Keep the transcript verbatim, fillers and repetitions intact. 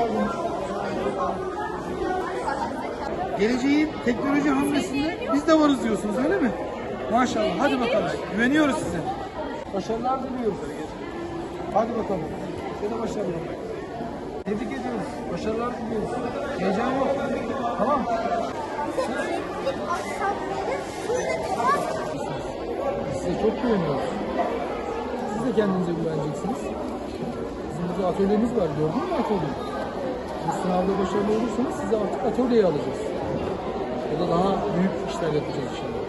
geldiniz. Geleceğin teknoloji hamlesinde biz de varız diyorsunuz, öyle mi? Maşallah. Hadi bakalım. Güveniyoruz size. Başarılar diliyoruz. Hadi bakalım. Size de başarılar. Tebrik ediyoruz. Başarılar diliyoruz. Heyecan yok. Tamam. Size çok güveniyoruz. Siz de kendinize güveneceksiniz. Bizim burada atölyemiz var. Gördün mü atölyeyi? Bu sınavda başarılı olursanız sizi artık atölyeye alacağız. Ya da daha büyük işler yapacağız inşallah.